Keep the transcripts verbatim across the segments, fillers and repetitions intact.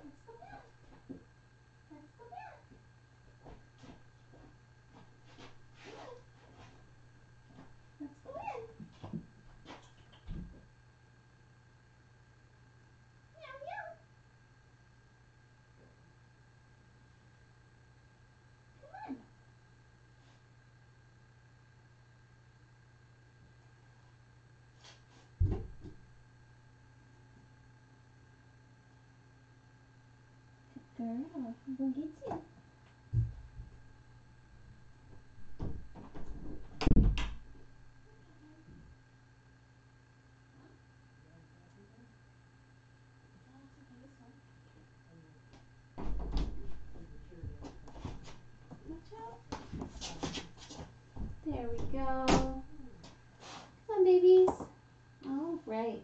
Let's go back. Let's go back. Come on. Let's go in. Meow, meow. Come on. Good girl. We'll get you. There we go. Come on, babies. All right.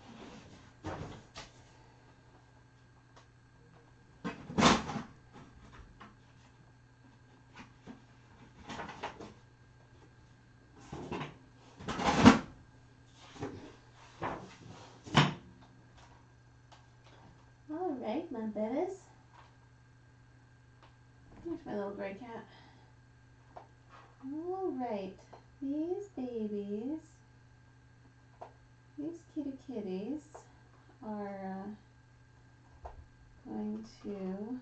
All right, my babies. Here's my little gray cat. All right, these babies, these kitty kitties are uh, going to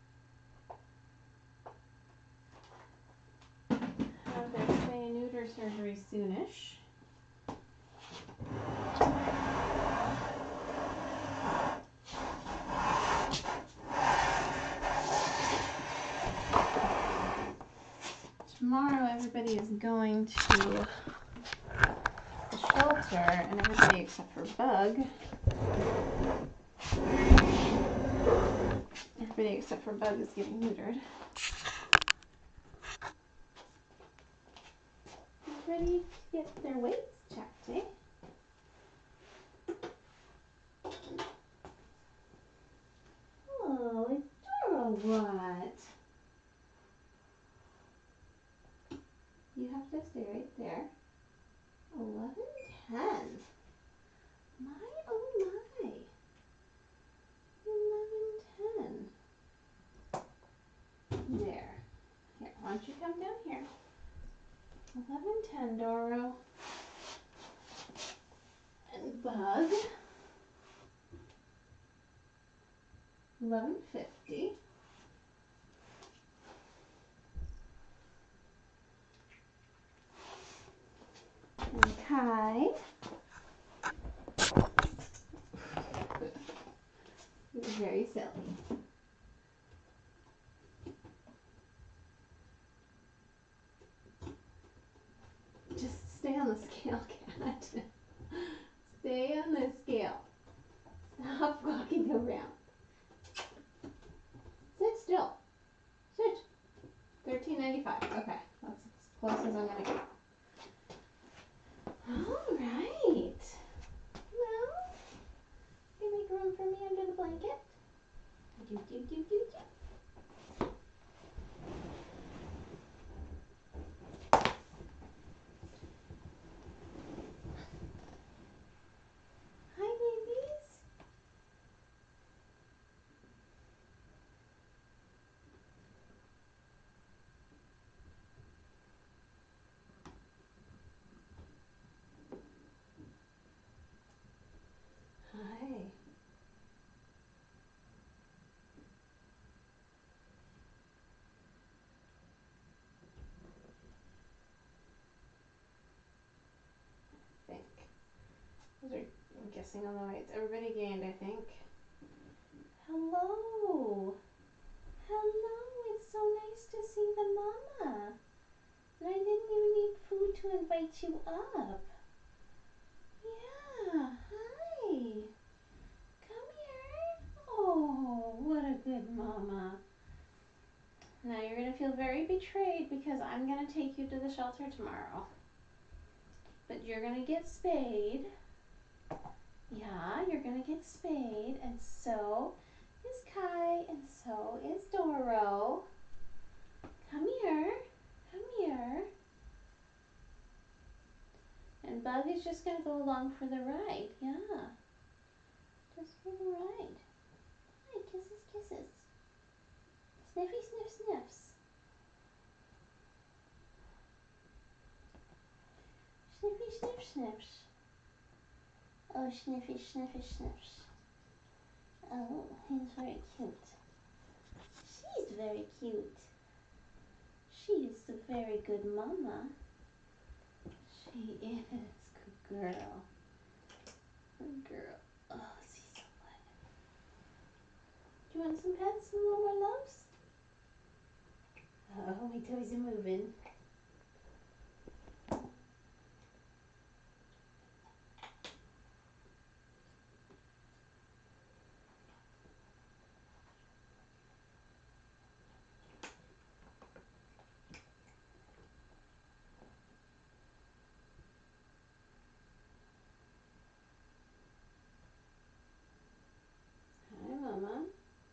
have their spay and neuter surgery soonish. Tomorrow everybody is going to the shelter, and everybody except for Bug. Everybody except for Bug is getting neutered. Ready to get their weights checked, eh? Oh, it's Dora, what? You have to stay right there. eleven ten. My, oh my. eleven ten. There. Here, why don't you come down here? eleven ten, Doro. And Bug. eleven fifty. And Kai. You're very silly. Just stay on the scale, cat. Stay on the scale. Stop walking around. Sit still. Sit. thirteen ninety-five. Okay, that's as close as I'm gonna get. All right. Well, can you make room for me under the blanket? Do do do do do. Hi, babies. Hi. I think. Those are, I'm guessing on the weights. Everybody gained, I think. Hello. Hello. It's so nice to see the mama. And I didn't even need food to invite you up. Yeah. Hi. Come here. Oh, what a good mama. Now you're going to feel very betrayed because I'm going to take you to the shelter tomorrow. But you're going to get spayed. Yeah, you're going to get spayed. And so is Kai. And so is Doro. Come here. Come here. And Bug is just going to go along for the ride. Yeah. Just for the ride. Hi, kisses, sniff, sniffs. Oh, sniffy, sniffy, sniffs. Oh, he's very cute. She's very cute. She's a very good mama. She is. Good girl. Good girl. Oh, she's so good. Do you want some pets? Some little more loves? Oh, my toes are moving. Hi, Mama.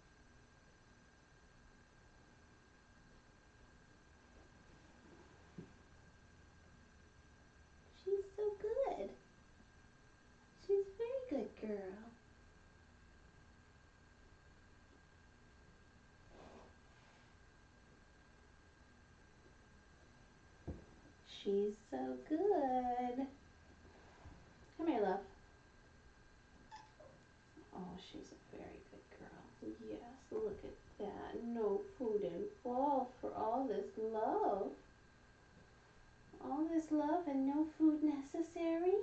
She's so good. She's a very good girl. She's so good. Come here, love. Oh, she's a very good girl. Yes, look at that. No food involved for all this love. All this love and no food necessary?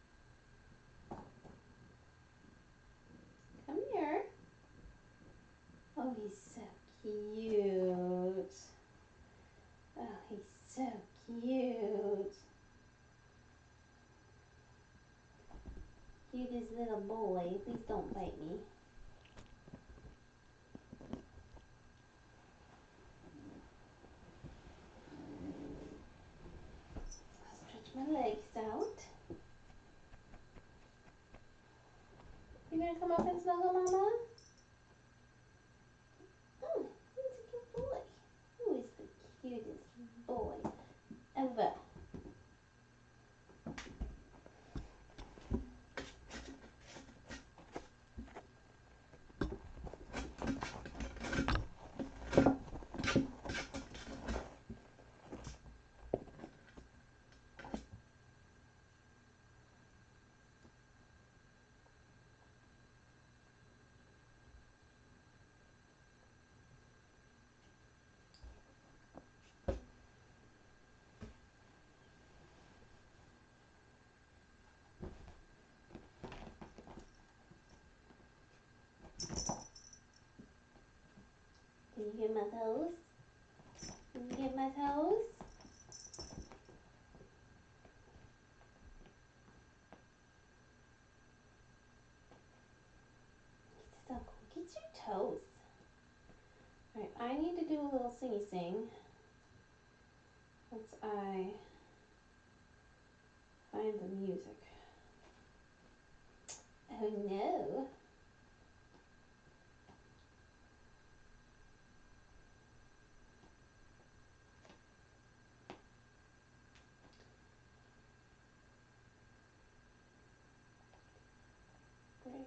Come here. Oh, he's so cute. Oh, he's so cute. Cutest little boy. Please don't bite me. Stretch my legs out. You gonna come up and snuggle, Mama? Oh, he's a cute boy. Who is the cutest boy ever? Can you get my toes? Can you get my toes? So cool. Get your toes. Alright, I need to do a little singy sing once I find the music. Oh no. Great.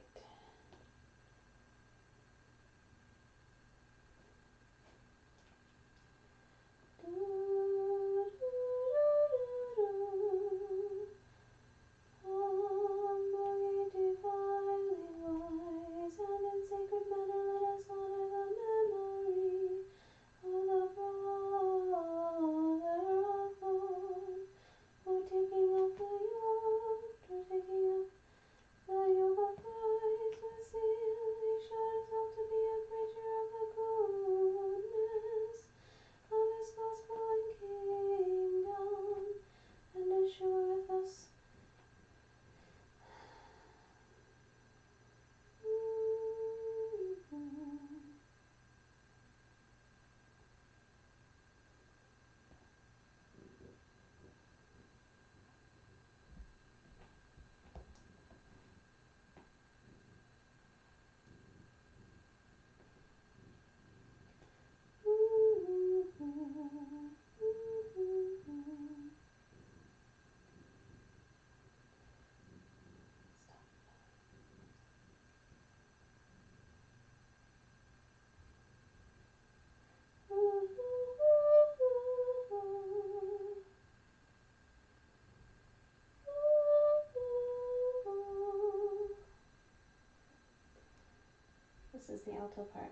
This is the alto part.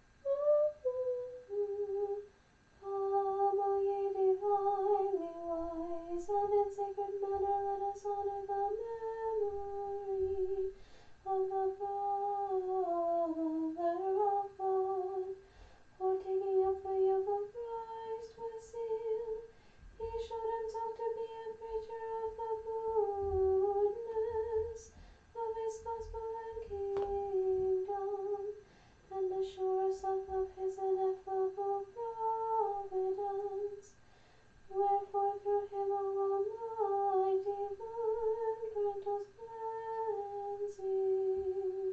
Come, O ye divinely wise, and in sacred manner let us honor the memory of the brother of God. For taking up the yoke of Christ with zeal, he showed himself to be a preacher of the goodness of his gospel and kingdom, and assures us of his ineffable providence. Wherefore through him, O Almighty One, grant us cleansing.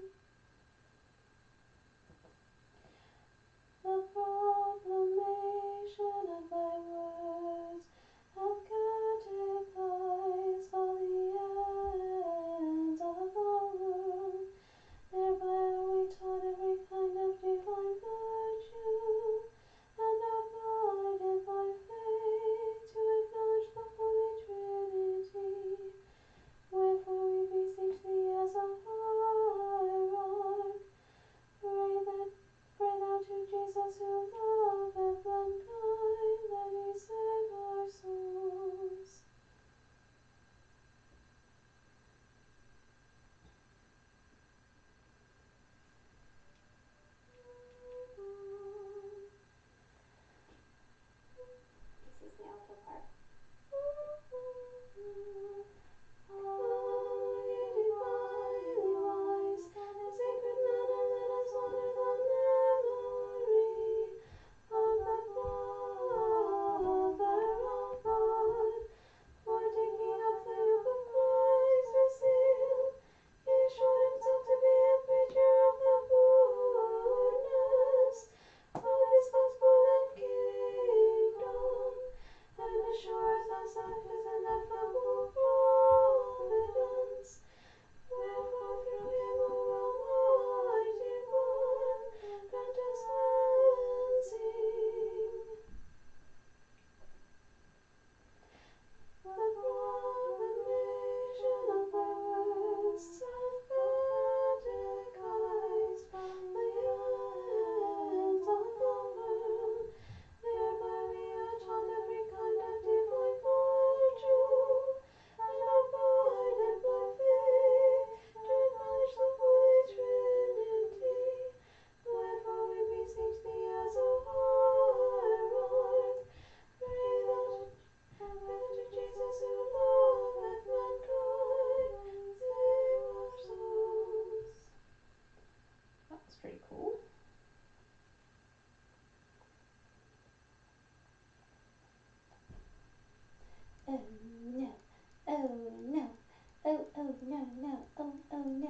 The proclamation of thy words hath catechized all the ends of the world. Thereby are we taught every kind of divine virtue, and abided by faith to acknowledge the Holy Trinity. Wherefore we beseech thee as a hierarch, pray that pray thou to Jesus who loveth mankind, that he save our souls. This is the alto part. Oh, ye divinely wise, in sacred manner let us honor the memory of the brother of God. For taking up the yoke of Christ with zeal, he showed himself to be a preacher of the goodness of his gospel and kingdom, and assures us of his ineffable providence. Wherefore through him, O Almighty One, grant us cleansing. The proclamation of thy words hath catechized all the ends of the world. Thereby we are taught every kind of divine virtue, and abided by faith to acknowledge the Holy Trinity. Wherefore we beseech thee as a hierarch, pray thou to Pray thou to Jesus who loveth mankind, save our souls. That was pretty cool. Oh no, oh no, oh oh no no, oh oh no.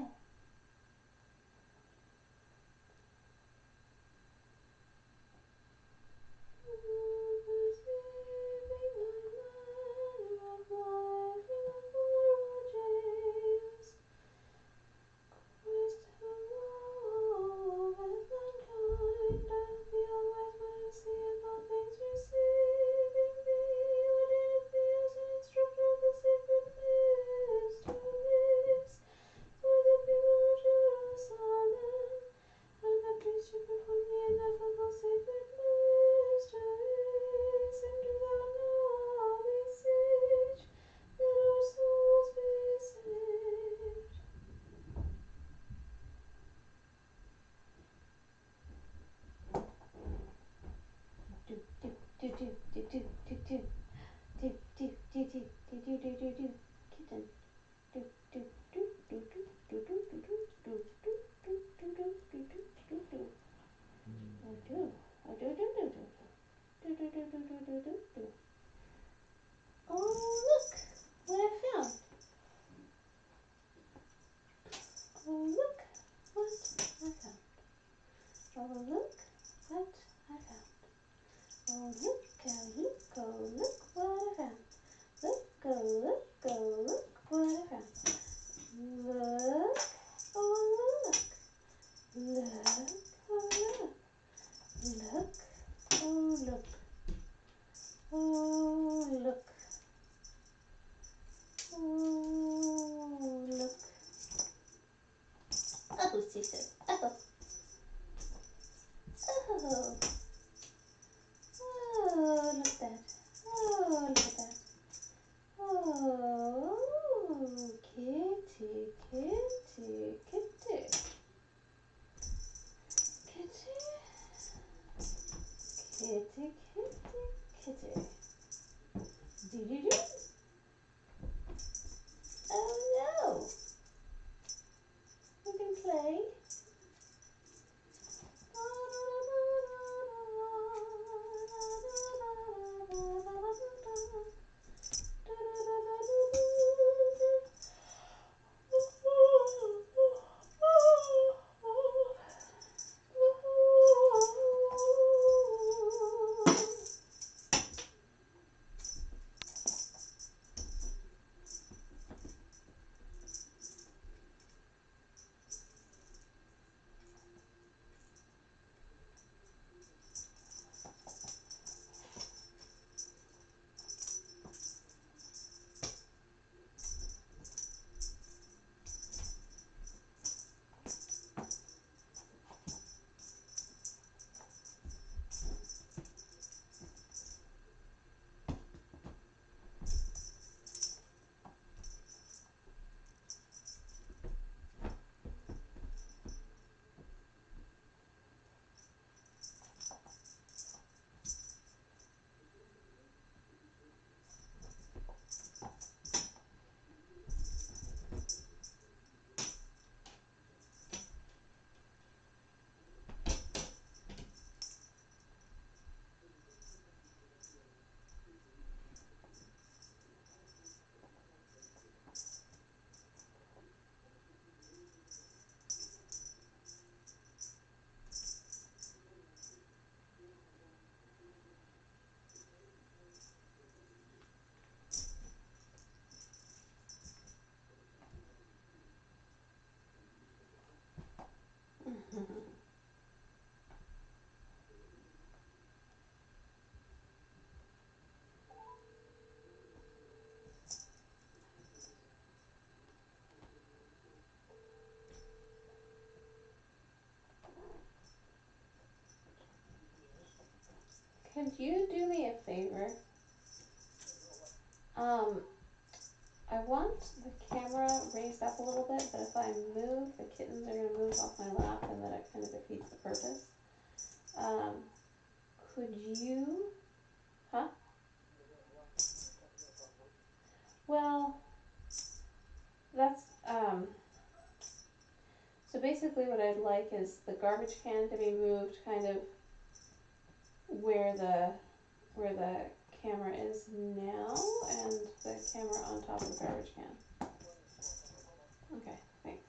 Perceiving thy manner of life in the former James, Christ who loveth mankind, doth the all-wise one who seeth all things, receiving thee, ordaineth thee as an instructor of the sacred mysteries for the people of Jerusalem, and a priest to perform the ineffable sacred mysteries. And do thou now beseech that our souls be saved. Do do do do do do do do do do do do do do do do do kitten. Do do do do do do do do do do do do do do do do do. I do. I do do do do do do do do do do do do. Oh look what I found. Oh look what I found. Oh look what I found. Oh look, oh look, oh look what I found. Look, oh look, oh look what I found. Look, oh look. Look, oh look. Look, oh look. Oh look. Oh look. Oh, she said, oh. spay. Could you do me a favor? Um, I want the camera raised up a little bit, but if I move, the kittens are going to move off my lap, and then it kind of defeats the purpose. Um, could you, huh? Well, that's, um, so basically what I'd like is the garbage can to be moved kind of where the, where the camera is now, and the camera on top of the garbage can. Okay, thanks.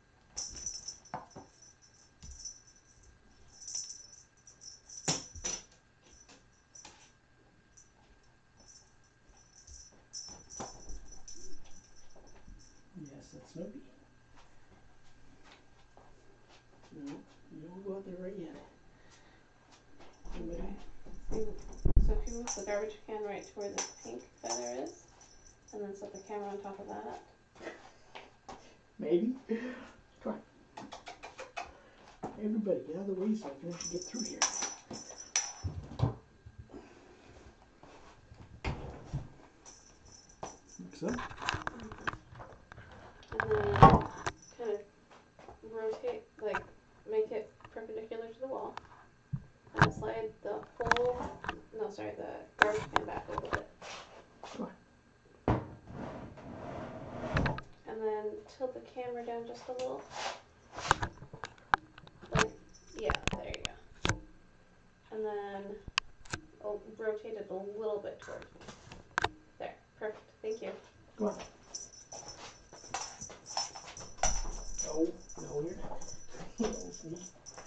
Yes, that's Snoopy. No, you don't go out there right yet. Okay. So if you move the garbage can right to where the pink feather is, and then set the camera on top of that. Maybe. Come on. Everybody, get out of the way so I can actually get through here. Like so. And then kind of rotate, like make it perpendicular to the wall. And slide the whole, no sorry, the garbage can back a little bit. Come on. And then tilt the camera down just a little. Like, yeah, there you go. And then I'll rotate it a little bit towards me. There, perfect, thank you. Come on. Oh, no, you're not. You little sneak.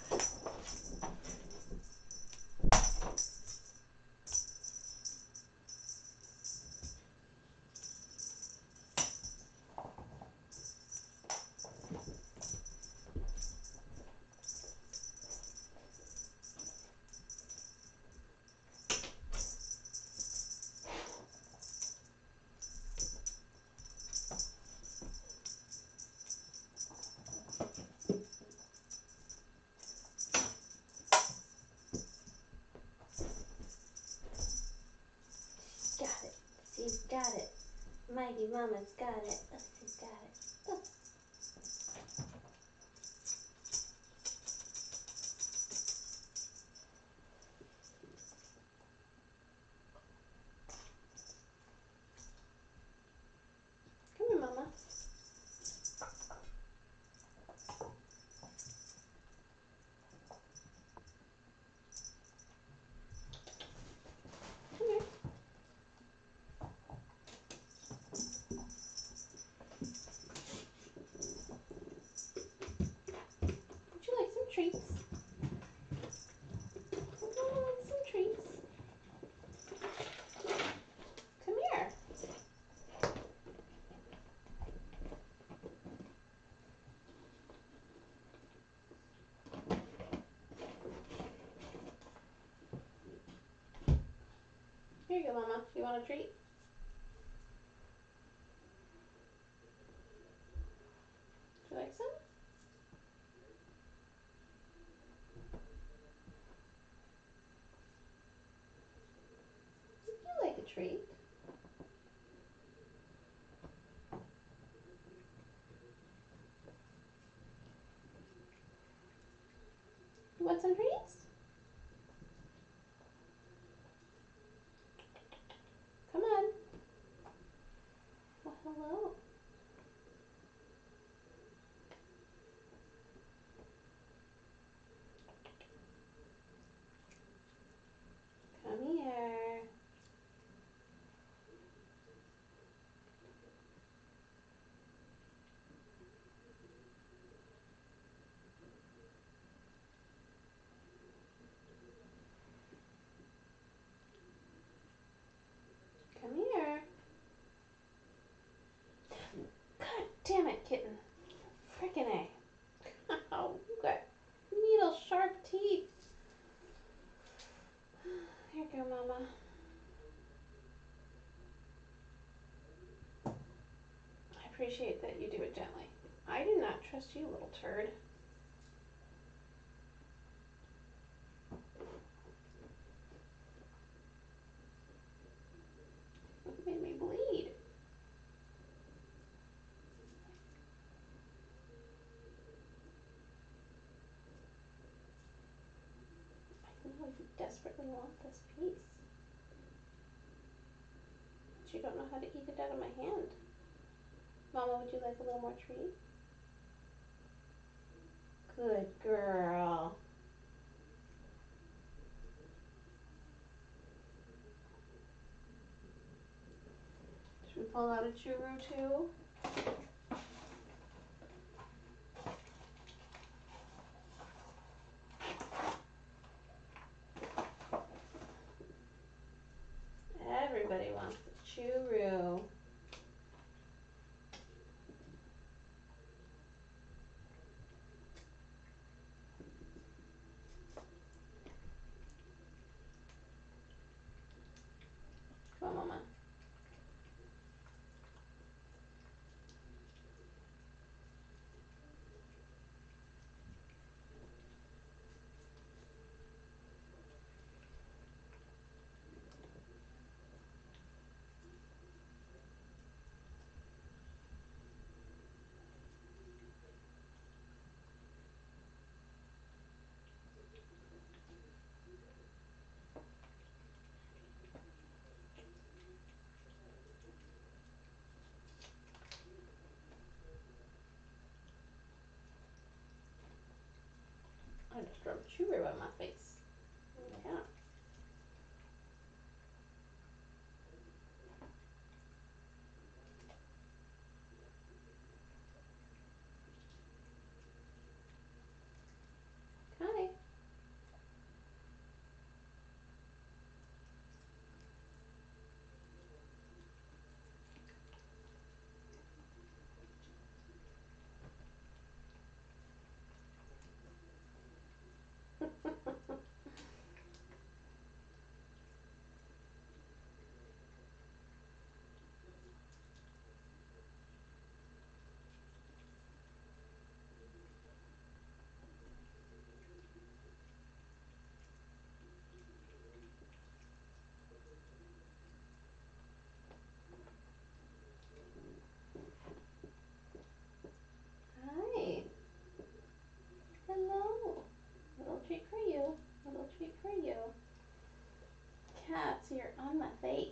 Got it. She's got it. Mighty Mama's got it. Oh, she's got it. Oh. Come here, Mama. treats. Would Mama like some treats? Come here. Here you go, Mama. You want a treat? Would you like some? You like a treat. You want some treats? Come on. Well, hello. Come here. Come here. God damn it, kitten. Frickin' A. Oh, you got needle sharp teeth. Here you go, Mama. I appreciate that you do it gently. I do not trust you, little turd. You made me bleed. I know you desperately want this piece. But you don't know how to eat it out of my hand. Mama, would you like a little more treat? Good girl. Should we pull out a churu too? Everybody wants the churu. Come on, Mama. I just rubbed churu on my face. Yeah. Hi. Hi. Hello. Little treat for you. Little treat for you. Cats, you're on my face.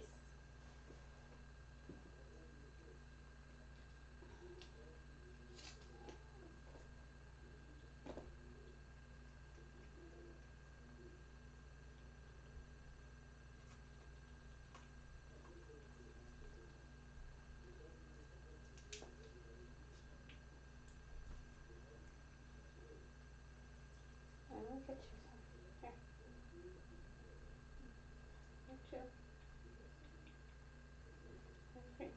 get you some. Here. Here too. Here, three.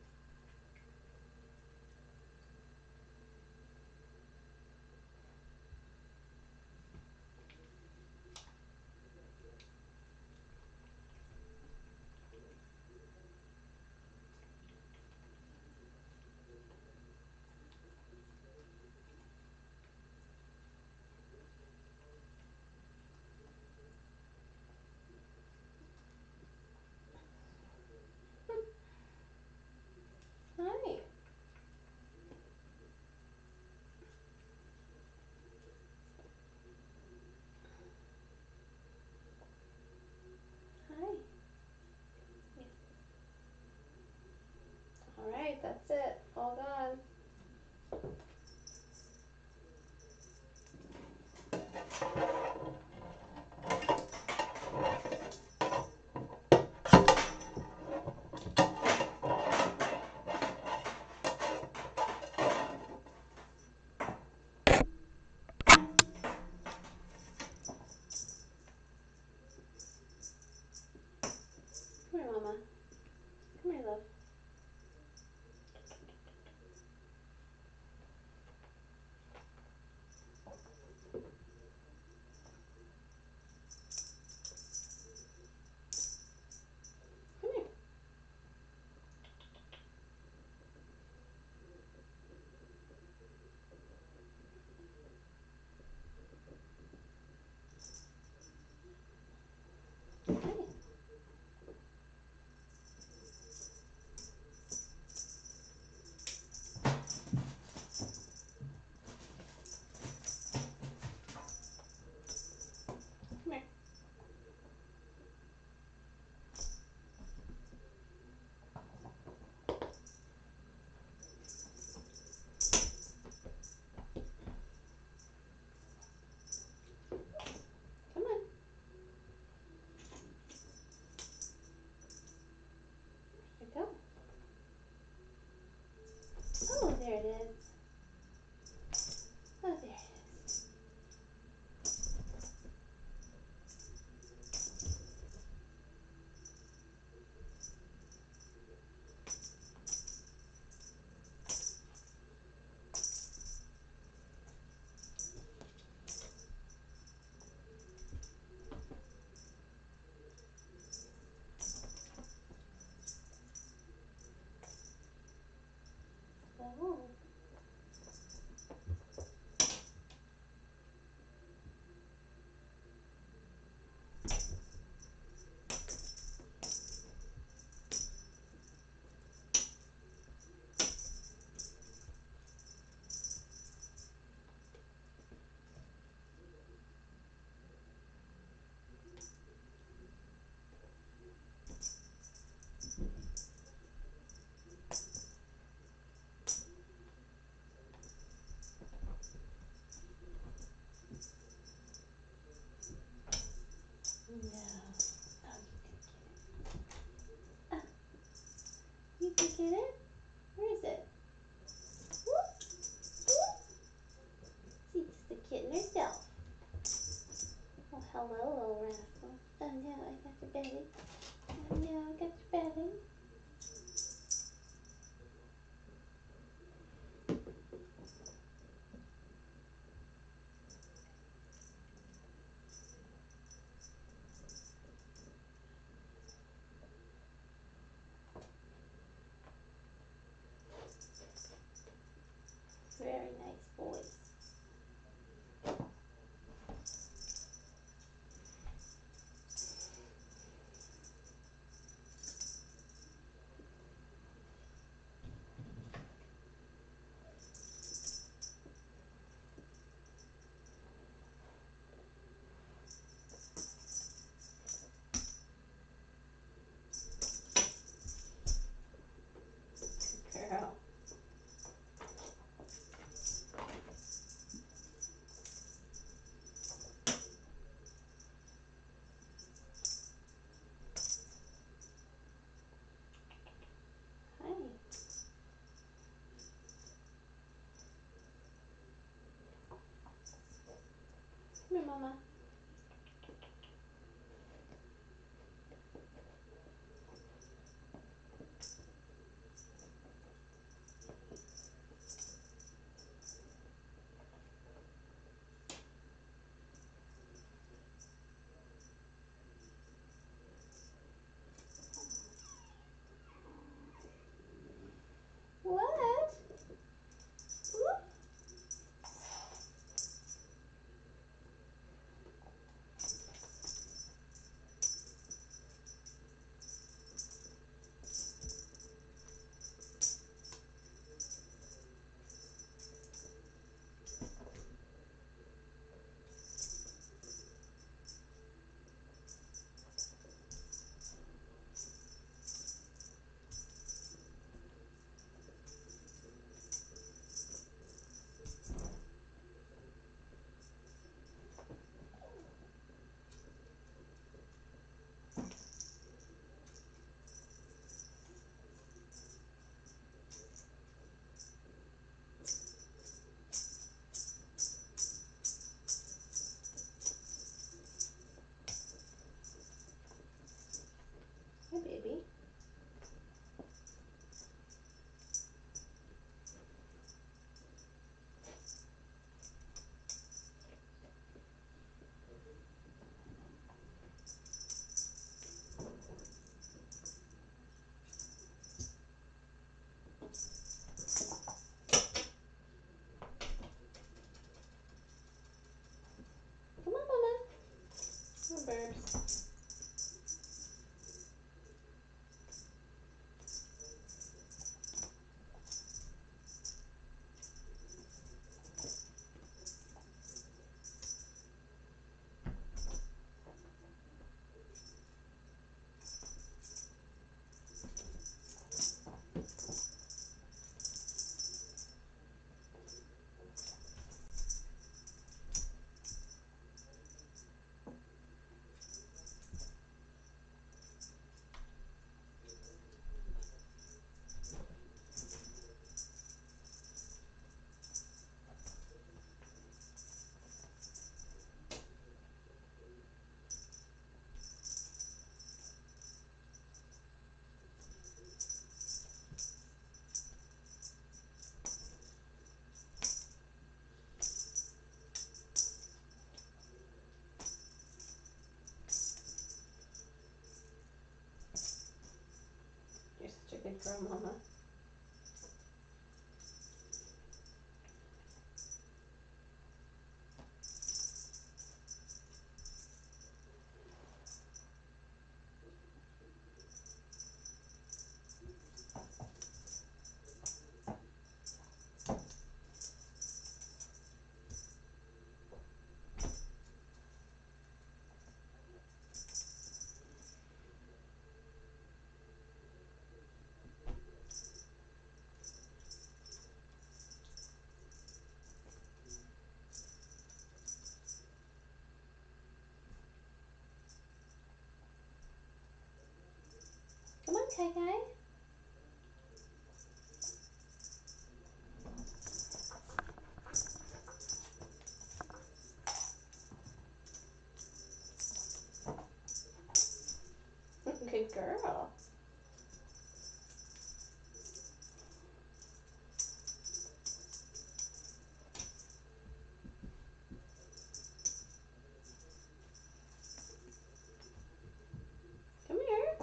Hi. Hi. Yeah. All right, that's it. All gone. Come here, Mama. Come here, love. Come here. Hi. Come here. Come on. Where'd it go? Oh, there it is. Oh, there it is. Oh. No. Oh, you can get it. Ah, you can get it? Where is it? Whoop, whoop. See, it's the kitten herself. Oh, hello, little rascal. Oh, no, I got your belly. Oh, no, I got your belly. Very nice boys. Girl. Hi. Come here, Mama. You're such a good girl, Mama. Come on, Kai Kai. Good girl. Come here.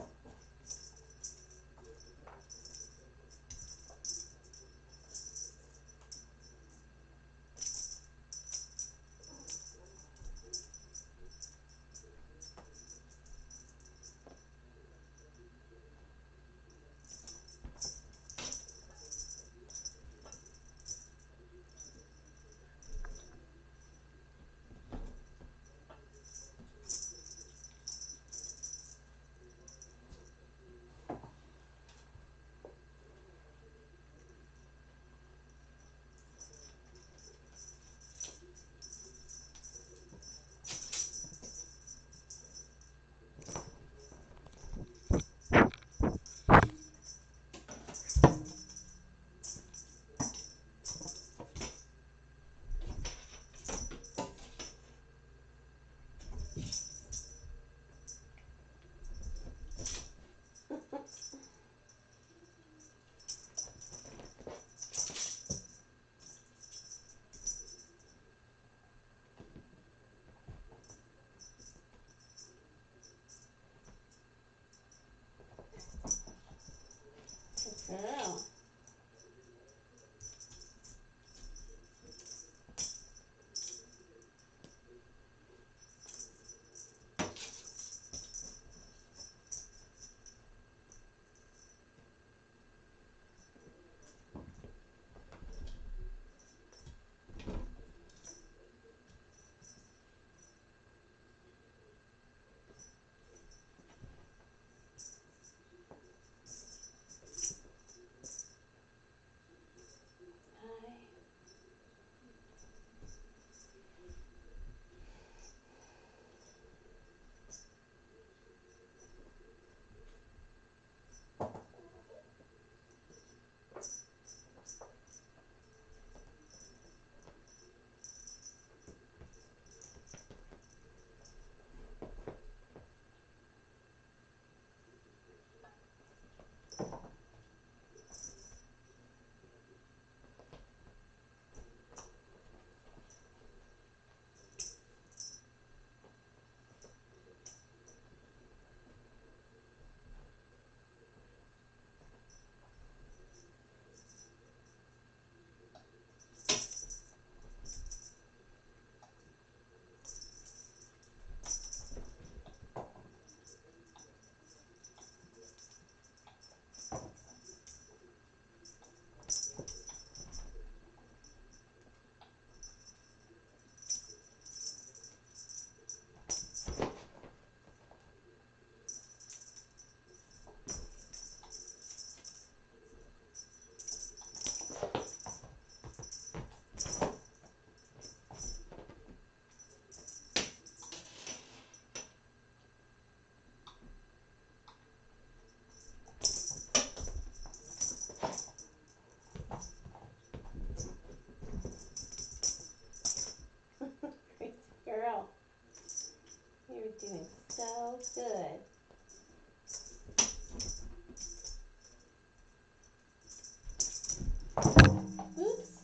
feels good. Oops.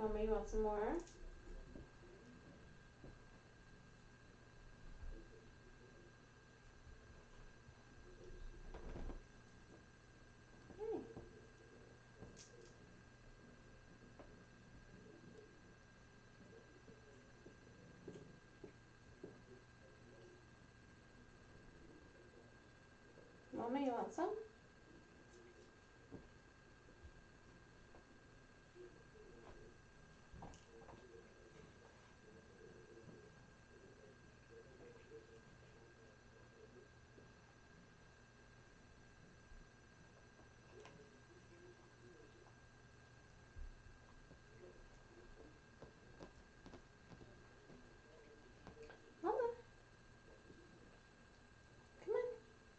Mama, you want some more? Okay. Mama, you want some? Mama, come on.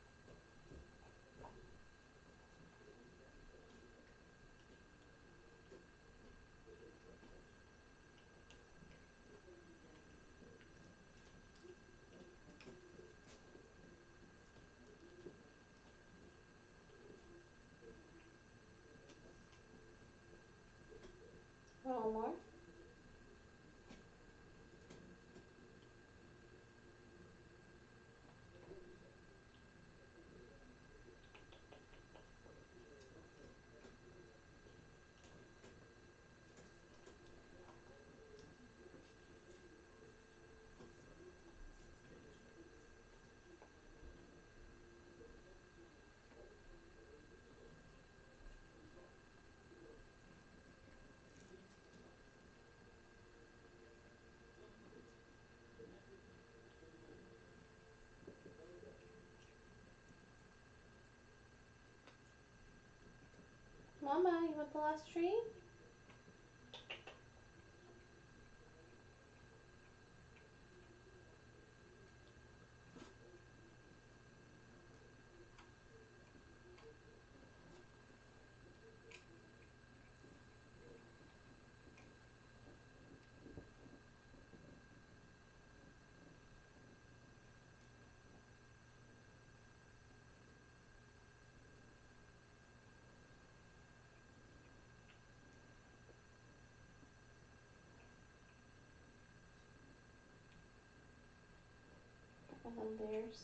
Want one more? Mama, you want the last treat? And then there's.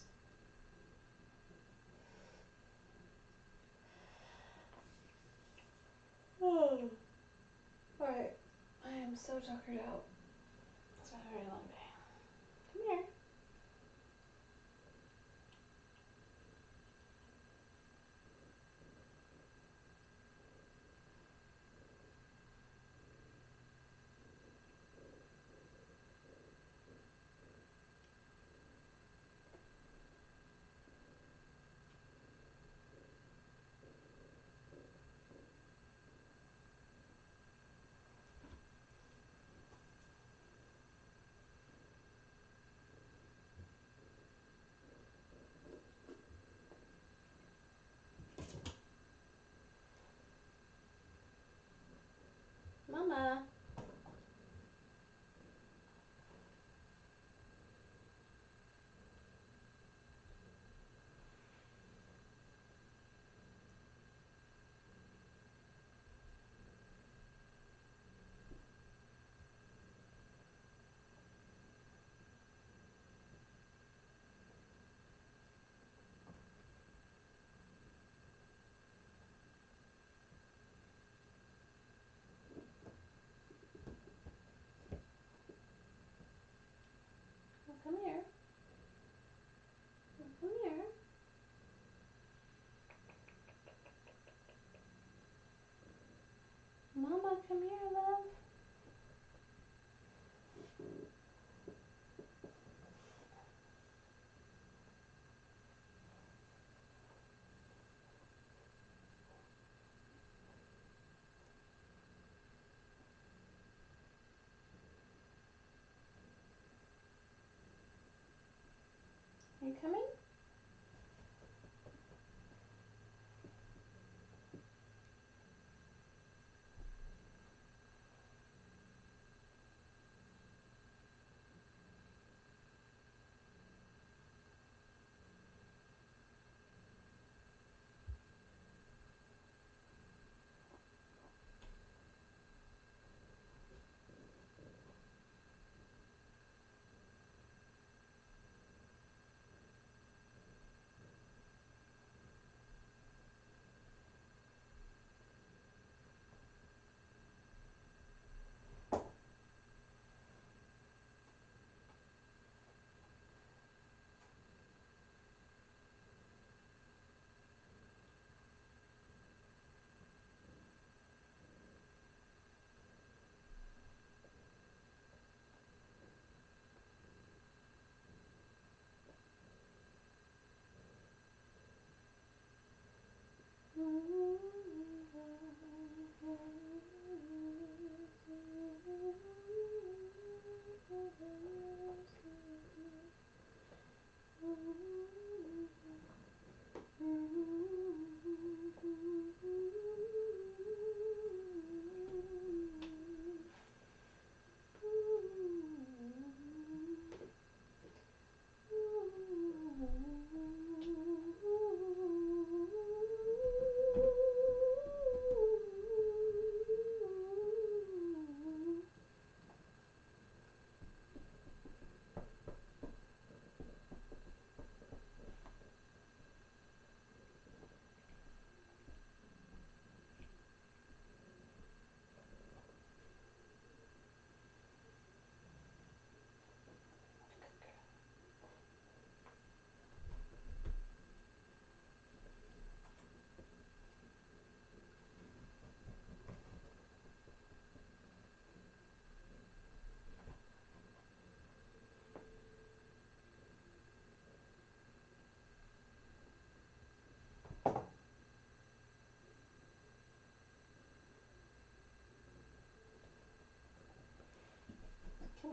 Oh. Alright. I am so tuckered out. It's been a very long day. Come here.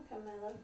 welcome, my love.